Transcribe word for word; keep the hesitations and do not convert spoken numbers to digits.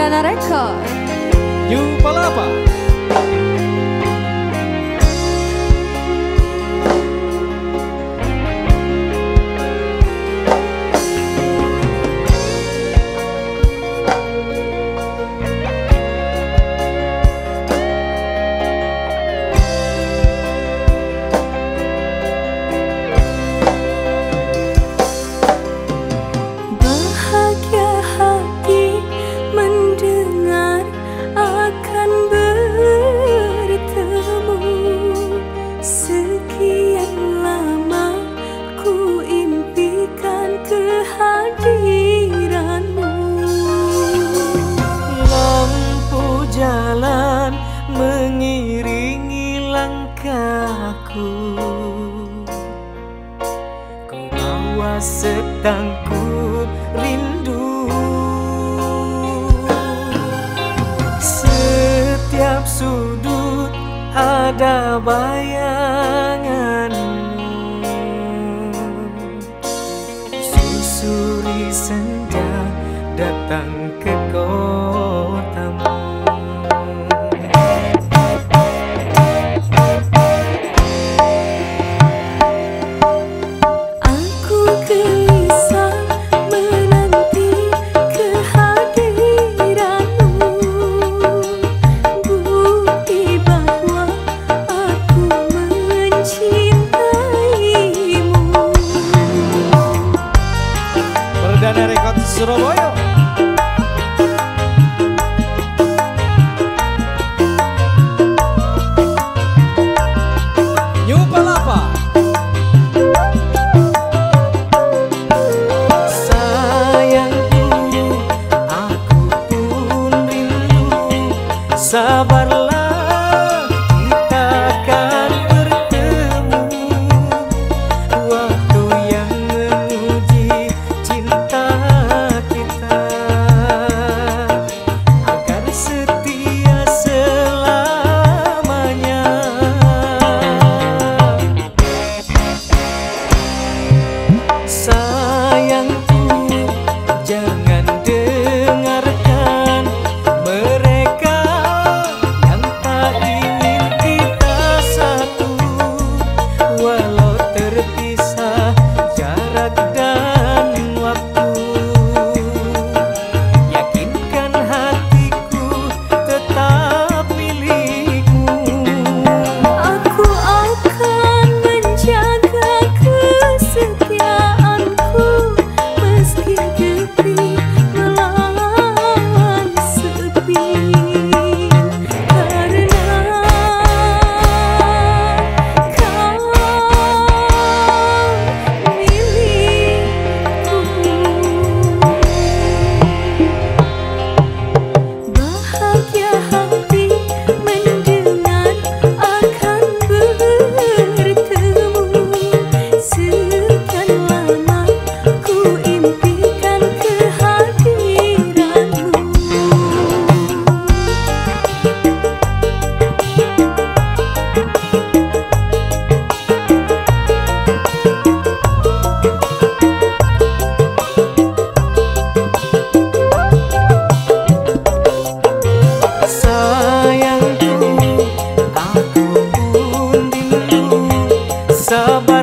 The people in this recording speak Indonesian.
Perdana Record. New Palapa. Mengiringi langkahku, kau bawa setangkup rindu. Setiap sudut ada bayanganmu, susuri senja datang ke kotamu. Perdana Record Surabaya. New Palapa. Sayangku, aku pun rindu. Sabarlah, kita akan bertemu. Waktu yang menguji cinta kita, agar setia selamanya. Sayangku, jangan dengarkan mereka yang tak ingin kita satu. Walau terpisah jarak dan waktu, yakinkan hatiku tetap milikmu. Aku akan menjaga kesetiaanku, meski getih melawan sepi. Karena kau milikku. Bahagia hati mendengar akan bertemu. Sekian lama ku impikan kehadiranmu. Sayangku, aku pun rindu. Sabar.